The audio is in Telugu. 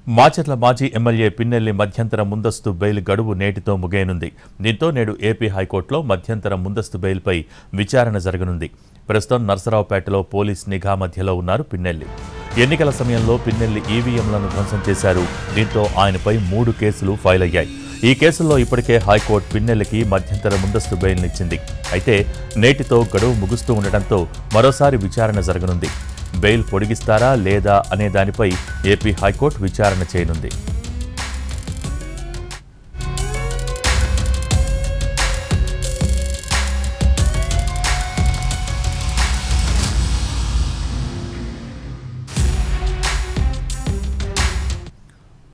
మాచర్ల మాజీ ఎమ్మెల్యే పిన్నెల్లి మధ్యంతర ముందస్తు బెయిల్ గడువు నేటితో ముగియనుంది. దీంతో నేడు ఏపీ హైకోర్టులో మధ్యంతర ముందస్తు బెయిల్పై విచారణ జరగనుంది. ప్రస్తుతం నర్సరావుపేటలో పోలీస్ నిఘా మధ్యలో ఉన్నారు పిన్నెల్లి. ఎన్నికల సమయంలో పిన్నెల్లి ఈవీఎంలను ధ్వంసం చేశారు. దీంతో ఆయనపై 3 కేసులు ఫైల్ అయ్యాయి. ఈ కేసుల్లో ఇప్పటికే హైకోర్టు పిన్నెల్లికి మధ్యంతర ముందస్తు బెయిల్నిచ్చింది. అయితే నేటితో గడువు ముగుస్తూ ఉండటంతో మరోసారి విచారణ జరగనుంది. బెయిల్ పొడిగిస్తారా లేదా అనే దానిపై ఏపీ హైకోర్టు విచారణ చేయనుంది.